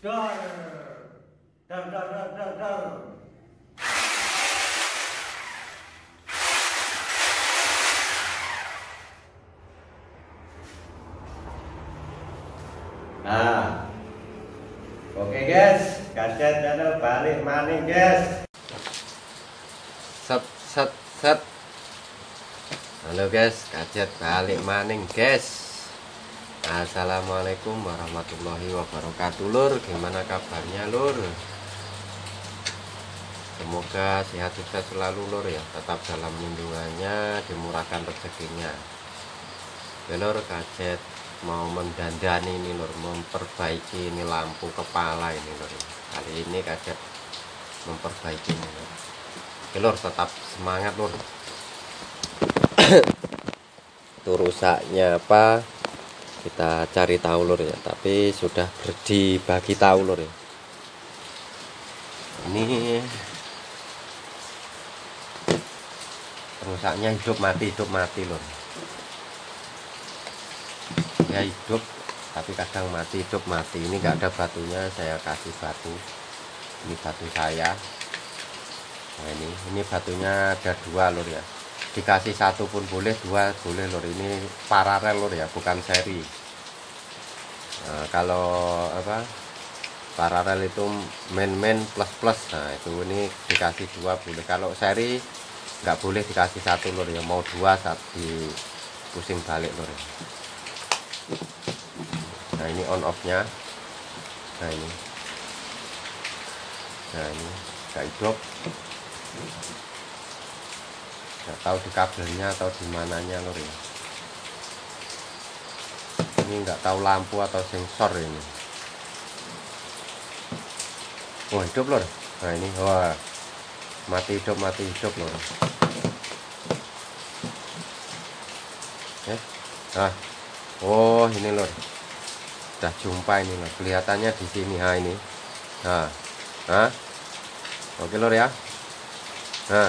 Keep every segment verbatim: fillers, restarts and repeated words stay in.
Dar, dar, dar, dar, dar, dar. Nah, oke guys, kaset channel balik maning guys. Set set set. Halo guys, kajet balik maning guys. Assalamualaikum warahmatullahi wabarakatuh lur. Gimana kabarnya lur? Semoga sehat sukses selalu lur ya. Tetap dalam lindungannya, dimurahkan rezekinya. Oke lur, kajet mau mendandani ini lur, memperbaiki ini lampu kepala ini lur. Kali ini kajet memperbaiki ini lur. Oke lur, tetap semangat lur. Itu rusaknya apa? Kita cari tahu lur ya, tapi sudah dibagi tahu lur ya. Ini rusaknya hidup mati hidup mati lur. Ya hidup tapi kadang mati hidup mati. Ini nggak ada batunya, saya kasih batu. Ini batu saya. Nah ini ini batunya ada dua lur ya. Dikasih satu pun boleh, dua boleh lur. Ini paralel lur ya, bukan seri. Nah, kalau apa paralel itu main-main plus plus. Nah itu ini dikasih dua boleh. Kalau seri nggak boleh dikasih satu lur ya. Mau dua saat di pusing balik lur ya. Nah ini on off nya. Nah ini nah ini nggak hidup. Nggak tahu di kabelnya atau di mananya lur ya. Ini nggak tahu lampu atau sensor ini. Oh hidup lur. Nah ini wah mati hidup mati hidup lur. Eh ah oh ini lur, udah jumpa ini lur. Kelihatannya di sini. Ha ini. Nah nah oke lur ya. Nah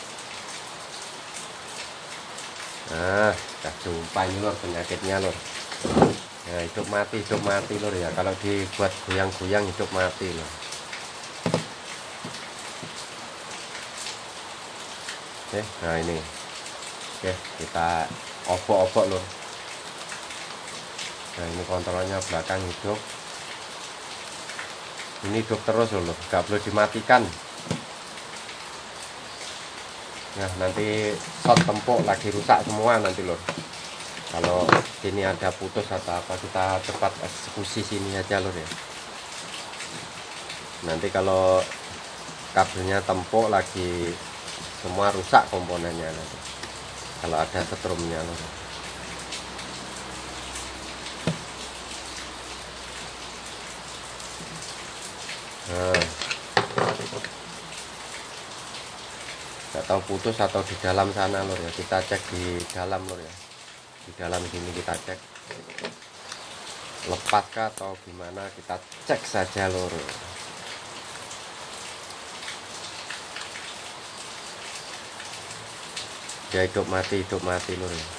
Nah, udah jumpa ini lur penyakitnya lur. Nah, hidup mati, hidup mati lur ya. Kalau dibuat goyang-goyang hidup mati lur. Oke, nah ini. Oke, kita obok-obok lur. Nah, ini kontrolnya belakang hidup. Ini hidup terus lur, nggak perlu dimatikan. Nah nanti shot tempuk lagi rusak semua nanti lur. Kalau sini ada putus atau apa, kita cepat eksekusi sini aja lur ya. Nanti kalau kabelnya tempuk lagi semua rusak komponennya nanti. Kalau ada setrumnya lur. Nah nggak tahu putus atau di dalam sana lur ya. Kita cek di dalam lur ya. Di dalam sini kita cek lepaskah atau gimana, kita cek saja lur. Dia hidup mati hidup mati lur ya.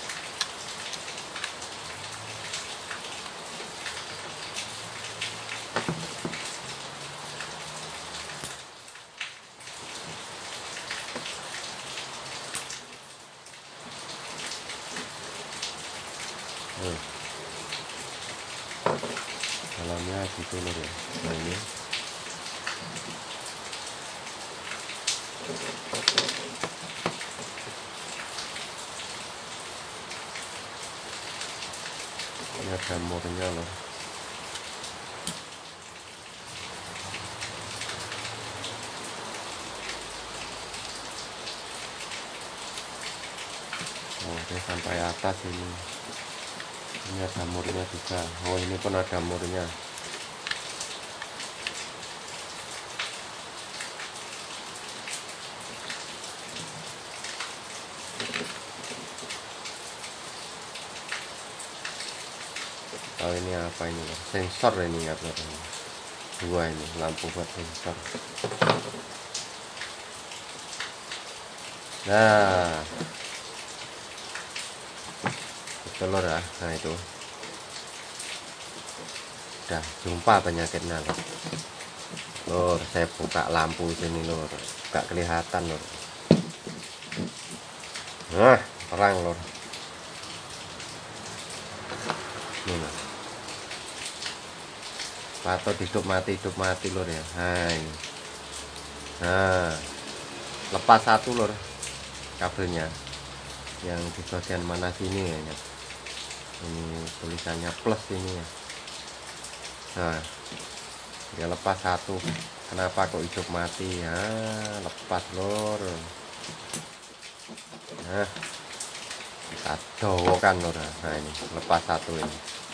Hmm. Dalamnya gitu lur ya. Nah ini ini ada murnya loh. Oh dia sampai atas ini. Ini ada murnya juga. Oh ini pun ada murnya. Oh ini apa ini? Sensor ini ya lur. Dua ini lampu buat sensor. Nah itu lur ya. Nah itu sudah jumpa penyakitnya lor. Lor, saya buka lampu sini lor, gak kelihatan lor. Nah, terang lor. Ini lor. Patot hidup mati hidup mati lor ya. Nah, ini. Nah, lepas satu lor kabelnya yang di bagian mana sini ya. Ini tulisannya plus ini ya. Nah, dia lepas satu. Kenapa kok hidup mati ya? Lepas lor. Nah, kita dowokan lor. Nah ini lepas satu ini.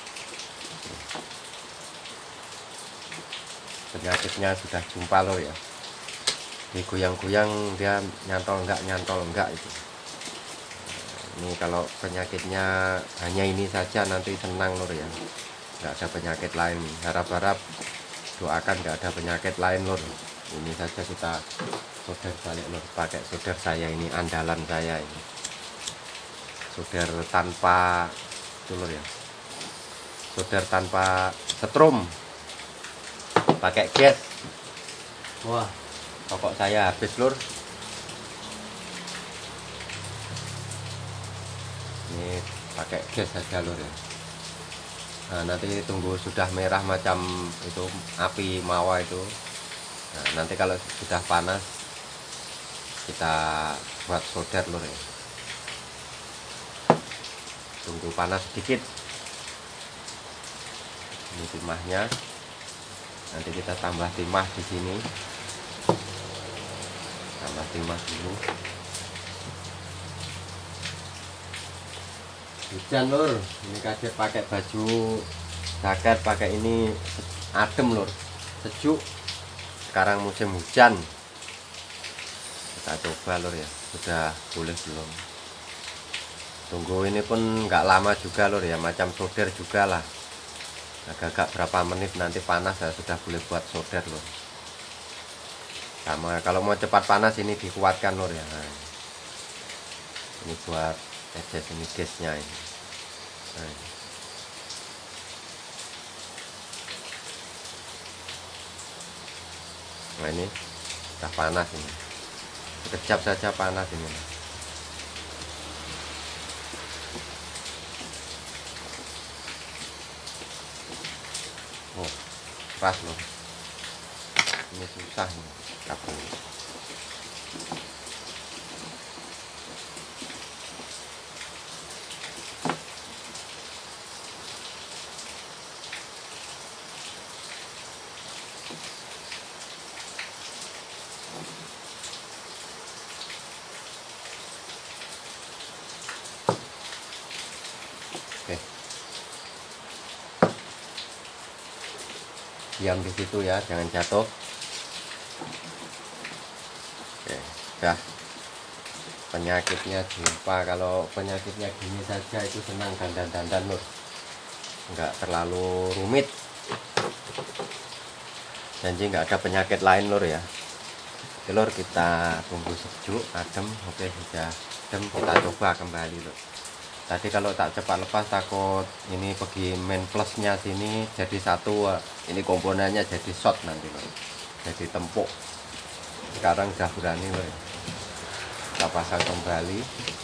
Penyakitnya sudah jumpa lor ya. Digoyang-goyang dia nyantol enggak nyantol enggak itu. Ini kalau penyakitnya hanya ini saja nanti tenang lor ya. Enggak ada penyakit lain. Harap-harap doakan enggak ada penyakit lain lor. Ini saja kita solder balik lor, pakai solder saya ini andalan saya ini. Solder tanpa itu lor ya. Solder tanpa setrum. Pakai gas. Wah, pokok saya habis lur. Ini pakai gas saja lur ya. Nah, nanti tunggu sudah merah macam itu api mawa itu. Nah, nanti kalau sudah panas kita buat solder lur ya. Tunggu panas sedikit. Ini timahnya. Nanti kita tambah timah di sini. Tambah timah dulu. Hujan lur, ini kaget pakai baju jaket, pakai ini adem lur, sejuk. Sekarang musim hujan. Kita coba lur ya, sudah boleh belum? Tunggu ini pun nggak lama juga lur ya, macam solder juga lah. Agak-agak berapa menit nanti panas ya sudah boleh buat solder lur. Sama kalau mau cepat panas ini dikuatkan lur ya. Nah, ini buat aja ini gasnya ini. Nah, nah ini sudah panas ini. Sekejap saja panas ini. Oh, keras loh. Ini susah nih kabel. Oke. Diam di situ ya, jangan jatuh. Oke, dah. Penyakitnya jumpa. Kalau penyakitnya gini saja itu senang dandan-dandan lur. Enggak terlalu rumit. Janji nggak ada penyakit lain lur ya. Oke lur, kita tunggu sejuk, adem. Oke, sudah adem, kita coba kembali lur. Tadi kalau tak cepat lepas takut ini pergi main plusnya sini jadi satu, ini komponennya jadi short nanti lur. Jadi tempuk. Sekarang udah berani lur. Kita pasang kembali.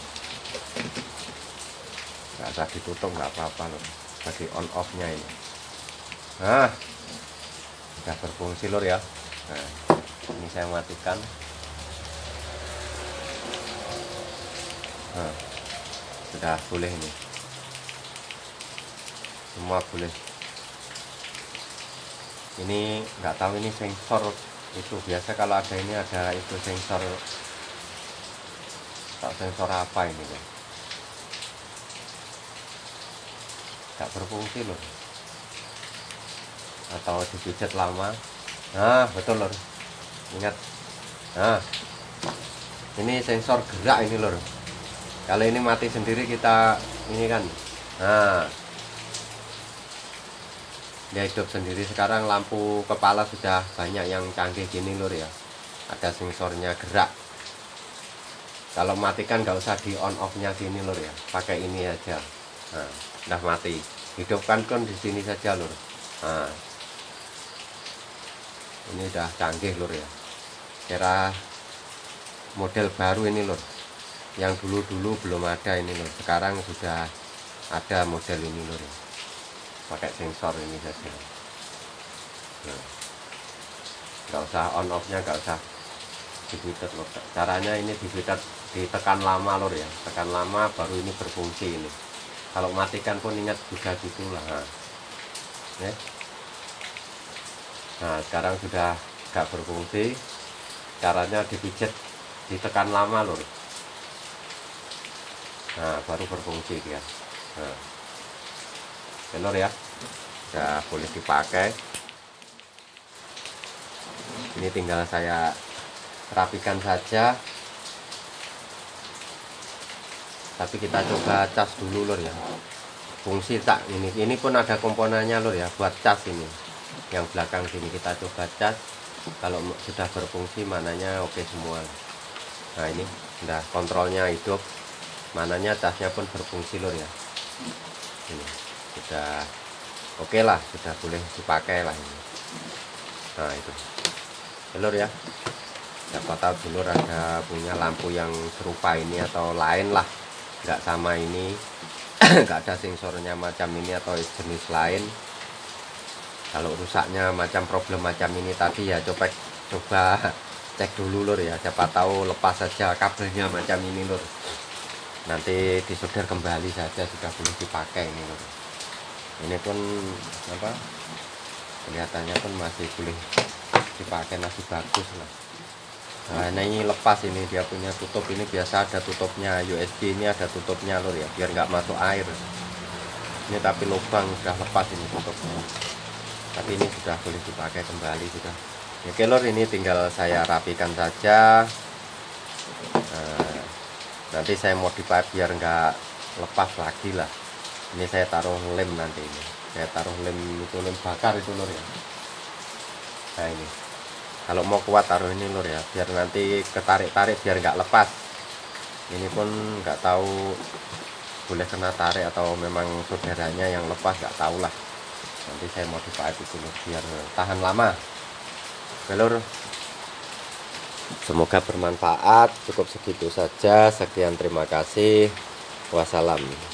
Nggak usah ditutup, nggak apa-apa lur. Bagi on off nya ini. Nah, sudah berfungsi lur ya. Nah, ini saya matikan. Nah, sudah boleh ini. Semua boleh. Ini nggak tahu ini sensor itu biasa kalau ada ini ada itu sensor. Tak sensor apa ini ya? Nggak berfungsi loh. Atau dipijat lama. Nah, betul lor. Ingat. Nah, ini sensor gerak ini lor. Kalau ini mati sendiri kita ini kan. Nah, dia hidup sendiri. Sekarang lampu kepala sudah banyak yang canggih gini lor ya. Ada sensornya gerak. Kalau matikan nggak usah di on off nya sini lor ya. Pakai ini aja. Nah, udah mati. Hidupkan kan di sini saja lor. Nah, ini udah canggih lur ya, kira model baru ini lur, yang dulu-dulu belum ada ini lur, sekarang sudah ada model ini lur ya. Pakai sensor ini saja. Nah, nggak usah on off nya, nggak usah diputar lur. Caranya ini diputar, ditekan lama lur ya, tekan lama baru ini berfungsi ini. Kalau matikan pun ingat juga gitulah. Nah, ya. Nah sekarang sudah nggak berfungsi, caranya dipijat, ditekan lama lur. Nah baru berfungsi dia. Nah, lur ya, sudah boleh dipakai. Ini tinggal saya rapikan saja, tapi kita coba cas dulu lur ya, fungsi tak ini ini pun ada komponennya lur ya, buat cas ini yang belakang sini. Kita coba cas, kalau sudah berfungsi mananya oke semua. Nah ini sudah kontrolnya hidup, mananya casnya pun berfungsi lur ya. Ini sudah oke lah, sudah boleh dipakai lah ini. Nah itu lur ya, siapa tahu dulu ada punya lampu yang serupa ini atau lain lah, nggak sama ini, nggak ada sensornya macam ini atau jenis lain. Kalau rusaknya macam problem macam ini tadi ya coba coba cek dulu lur ya, siapa tahu lepas saja kabelnya macam ini lur, nanti disolder kembali saja sudah boleh dipakai ini lur. Ini pun apa, kelihatannya pun masih boleh dipakai, masih bagus lah. Nah ini lepas, ini dia punya tutup, ini biasa ada tutupnya, U S B ini ada tutupnya lur ya, biar nggak masuk air. Ini tapi lubang sudah lepas ini tutupnya, tapi ini sudah boleh dipakai kembali sudah. Oke lur, ini tinggal saya rapikan saja. Nah, nanti saya modify biar nggak lepas lagi lah. Ini saya taruh lem nanti, ini saya taruh lem itu, lem bakar itu lur ya. Nah ini kalau mau kuat taruh ini lur ya, biar nanti ketarik-tarik biar nggak lepas. Ini pun nggak tahu boleh kena tarik atau memang saudaranya yang lepas, nggak tahu lah. Nanti saya modify itu lur, biar tahan lama. Oke lur, semoga bermanfaat. Cukup segitu saja, sekian, terima kasih, wassalam.